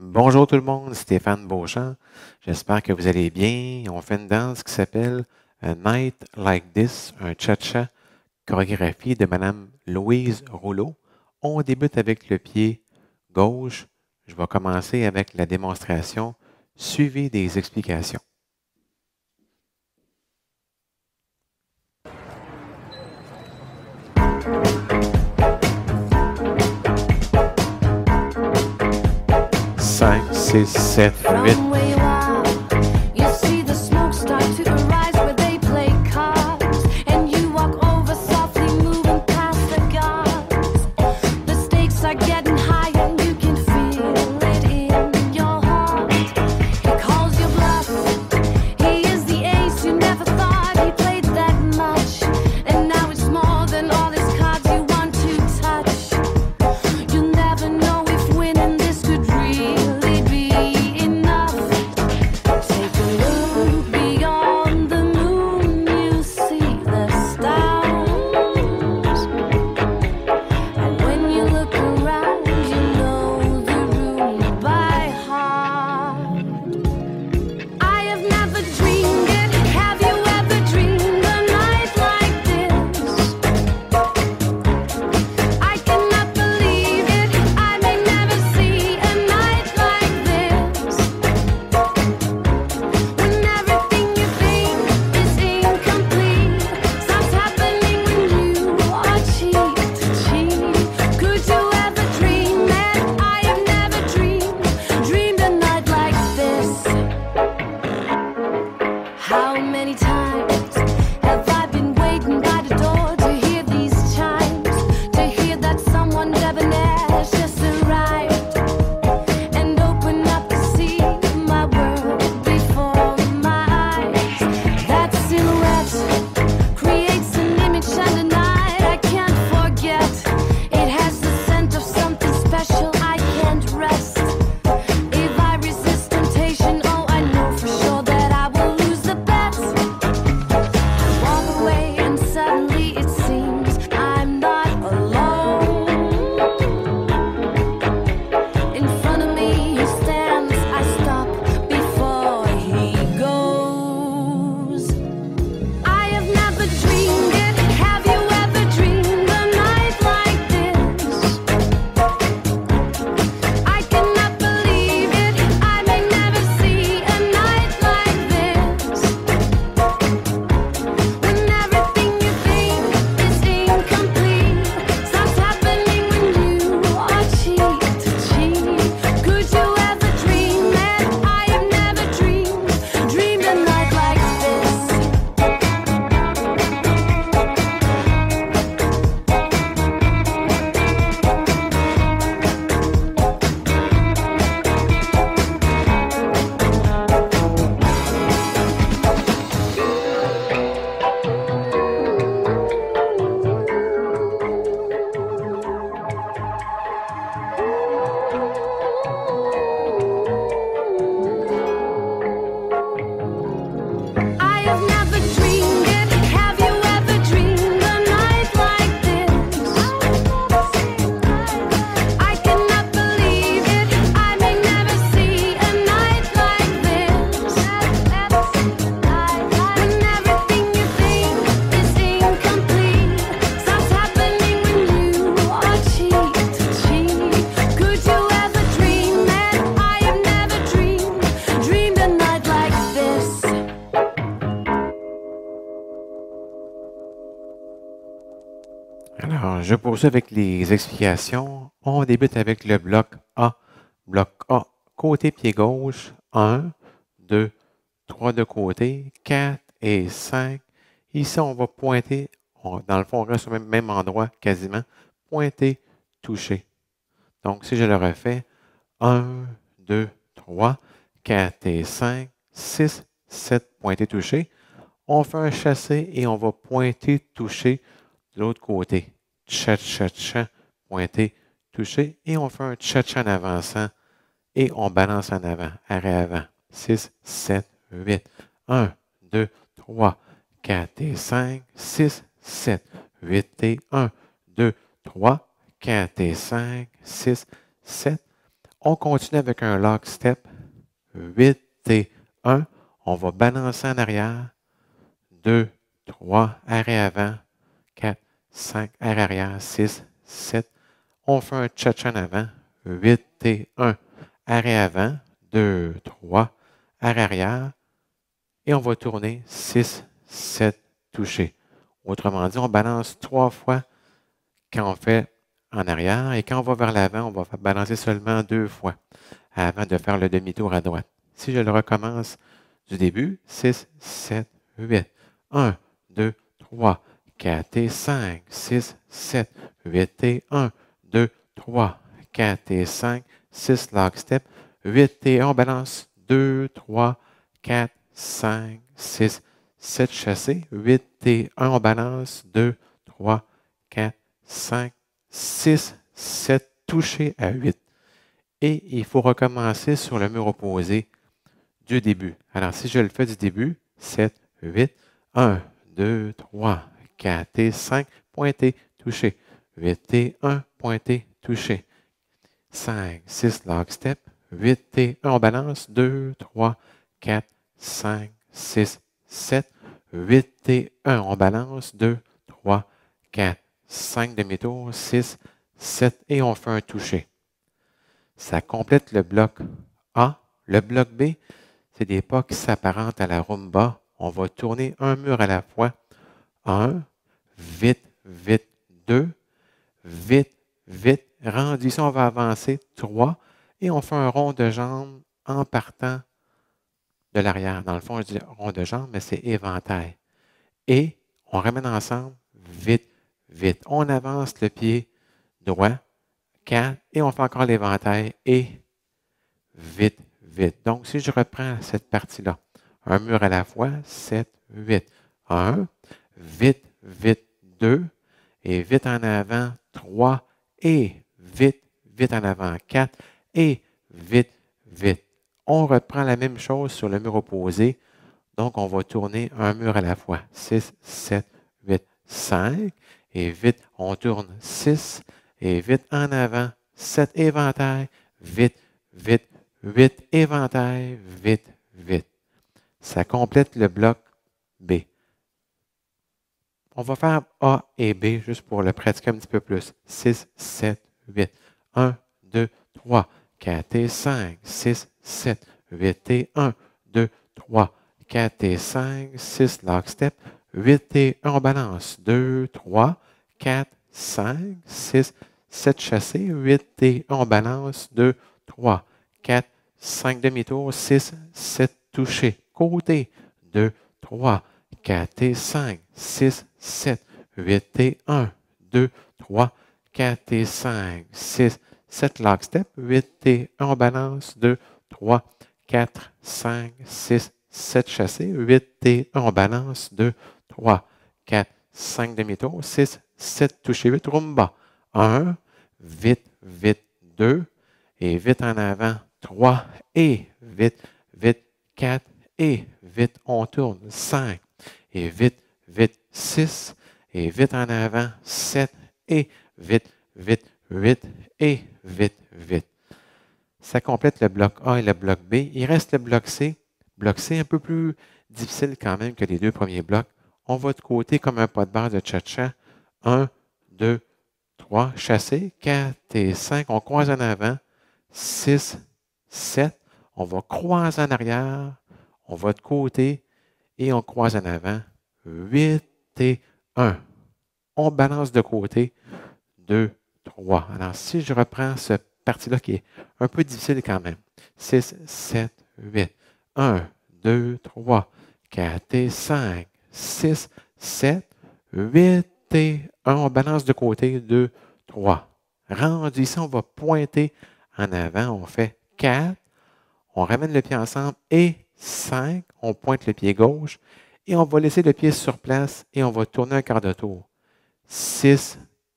Bonjour tout le monde, Stéphane Beauchamp. J'espère que vous allez bien. On fait une danse qui s'appelle A Night Like This, un cha-cha, chorégraphie de Madame Louise Rouleau. On débute avec le pied gauche. Je vais commencer avec la démonstration, suivie des explications. Cinq, six, sept, huit. Alors, je poursuis avec les explications. On débute avec le bloc A. Bloc A, côté pied gauche, 1, 2, 3 de côté, 4 et 5. Ici, on va pointer, dans le fond, on reste au même endroit quasiment. Pointer, toucher. Donc, si je le refais, 1, 2, 3, 4 et 5, 6, 7, pointer, toucher. On fait un chassé et on va pointer, toucher de l'autre côté. Cha-cha-cha, pointer, toucher. Et on fait un cha-cha en avançant et on balance en avant, arrêt avant. 6, 7, 8. 1, 2, 3, 4 et 5, 6, 7, 8 et 1, 2, 3, 4 et 5, 6, 7. On continue avec un lock step. 8 et 1. On va balancer en arrière. 2, 3, arrêt avant. 4, 5, arrêt arrière. 6, 7. On fait un cha-cha en avant. 8 et 1. Arrêt avant. 2, 3. Arrêt arrière. Et on va tourner 6, 7, toucher. Autrement dit, on balance 3 fois quand on fait en arrière et quand on va vers l'avant, on va balancer seulement 2 fois avant de faire le demi-tour à droite. Si je le recommence du début, 6, 7, 8, 1, 2, 3, 4 et 5, 6, 7, 8 et 1, 2, 3, 4 et 5, 6 lock step, 8 et 1, on balance 2, 3, 4, 5, 6, 7 chassés, 8 et 1, on balance 2, 3, 4, 5, 6, 7 touchés à 8. Et il faut recommencer sur le mur opposé du début. Alors, si je le fais du début, 7, 8, 1, 2, 3, 4 et 5, pointé, touché. 8 et 1, pointé, touché. 5, 6, lock step. 8 et 1, on balance. 2, 3, 4, 5, 6, 7. 8 et 1, on balance. 2, 3, 4, 5 demi-tours. 6, 7 et on fait un touché. Ça complète le bloc A. Le bloc B, c'est des pas qui s'apparentent à la rumba. On va tourner un mur à la fois. 1, vite, vite, 2, vite, vite. Rendu ici, on va avancer 3 et on fait un rond de jambes en partant de l'arrière. Dans le fond, je dis rond de jambes, mais c'est éventail. Et on ramène ensemble vite, vite. On avance le pied droit, 4, et on fait encore l'éventail et vite, vite. Donc, si je reprends cette partie-là, un mur à la fois, 7, 8. 1, vite, vite, 2, et vite en avant, 3, et vite, vite en avant, 4, et vite, vite. On reprend la même chose sur le mur opposé. Donc, on va tourner un mur à la fois. 6, 7, 8, 5. Et vite, on tourne 6. Et vite en avant, 7 éventail. Vite, vite, 8 éventail. Vite, vite. Ça complète le bloc B. On va faire A et B juste pour le pratiquer un petit peu plus. 6, 7, 8. 1, 2, 3, 4 et 5. 6, 7, 8 et 1, 2, 3, 4 et 5. 6, lock step. 8 et 1, on balance. 2, 3, 4, 5, 6, 7 chassés. 8 et 1, on balance. 2, 3, 4, 5 demi-tours. 6, 7 touchés. Côté. 2, 3, 4 et 5, 6, 7, 8 et 1, 2, 3, 4 et 5, 6, 7 lock step, 8 et 1, on balance, 2, 3, 4, 5, 6, 7 chassés, 8 et 1, on balance, 2, 3, 4, 5 demi-tours, 6, 7 touchés, 8, rumba, 1, vite, vite, 2, et vite en avant, 3, et vite, vite, 4, et vite, on tourne, 5, et vite, vite, 6, et vite en avant, 7, et vite, vite, 8, et vite, vite. Ça complète le bloc A et le bloc B. Il reste le bloc C. Bloc C un peu plus difficile quand même que les deux premiers blocs. On va de côté comme un pas de barre de cha-cha. 1, 2, 3, chassé. 4 et 5, on croise en avant. 6, 7, on va croiser en arrière. On va de côté. Et on croise en avant. 8 et 1. On balance de côté. 2, 3. Alors, si je reprends cette partie-là qui est un peu difficile quand même. 6, 7, 8. 1, 2, 3, 4 et 5. 6, 7, 8 et 1. On balance de côté. 2, 3. Rendu ici, on va pointer en avant. On fait 4. On ramène le pied ensemble et 5. On pointe le pied gauche. Et on va laisser le pied sur place et on va tourner un quart de tour. 6,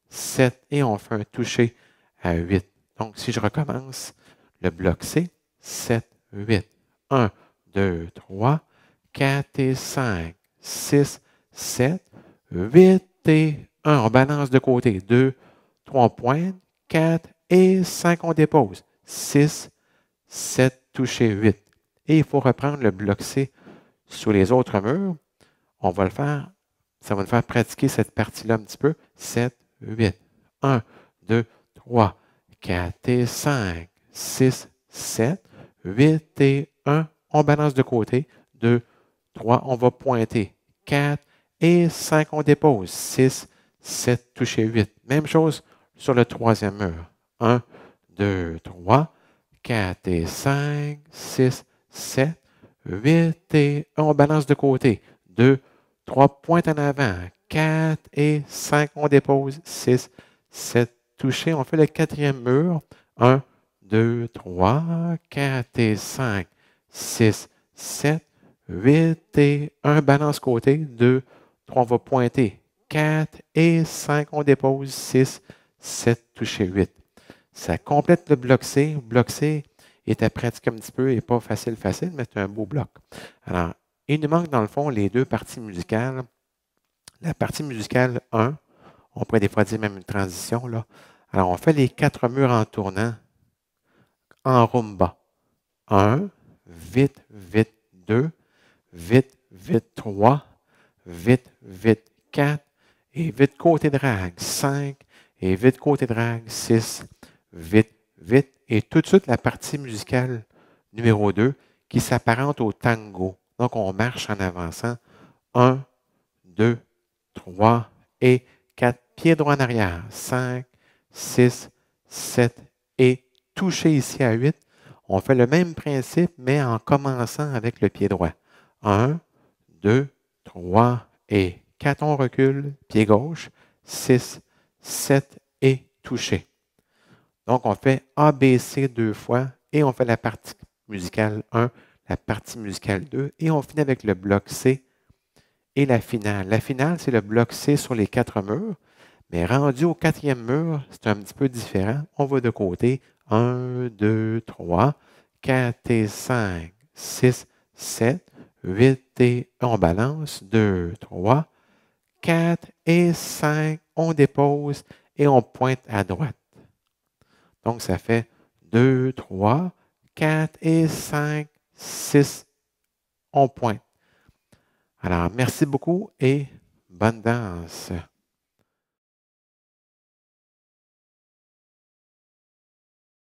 7 et on fait un toucher à 8. Donc, si je recommence, le bloc C, 7, 8. 1, 2, 3, 4 et 5, 6, 7, 8 et 1. On balance de côté. 2, 3, on pointe. 4 et 5, on dépose. 6, 7, touché 8. Et il faut reprendre le bloc C sur les autres murs. On va le faire, ça va nous faire pratiquer cette partie-là un petit peu. 7, 8. 1, 2, 3, 4 et 5, 6, 7, 8 et 1. On balance de côté. 2, 3, on va pointer. 4 et 5, on dépose. 6, 7, touché 8. Même chose sur le troisième mur. 1, 2, 3, 4 et 5, 6, 7, 8 et 1. On balance de côté. 2, 3 pointes en avant. 4 et 5, on dépose. 6, 7, touché. On fait le quatrième mur. 1, 2, 3, 4 et 5, 6, 7, 8 et 1, balance côté. 2, 3, on va pointer. 4 et 5, on dépose. 6, 7, touché 8. Ça complète le bloc C. Le bloc C est à pratiquer un petit peu et pas facile, mais c'est un beau bloc. Alors, il nous manque dans le fond les deux parties musicales. La partie musicale 1, on pourrait des fois dire même une transition, là. Alors, on fait les 4 murs en tournant en rumba. 1, vite, vite, 2, vite, vite, 3, vite, vite, 4, et vite côté drague, 5, et vite côté drague, 6, vite, vite, et tout de suite la partie musicale numéro 2 qui s'apparente au tango. Donc, on marche en avançant. 1, 2, 3 et 4. Pieds droits en arrière. 5, 6, 7 et touché ici à 8. On fait le même principe, mais en commençant avec le pied droit. 1, 2, 3 et 4. On recule. Pied gauche. 6, 7 et touché. Donc, on fait ABC 2 fois et on fait la partie musicale 1, la partie musicale 2 et on finit avec le bloc C et la finale. La finale, c'est le bloc C sur les 4 murs, mais rendu au 4e mur, c'est un petit peu différent. On va de côté. 1, 2, 3, 4 et 5, 6, 7, 8 et on balance. 2, 3, 4 et 5, on dépose et on pointe à droite. Donc, ça fait 2, 3, 4 et 5, 6, on pointe. Alors, merci beaucoup et bonne danse.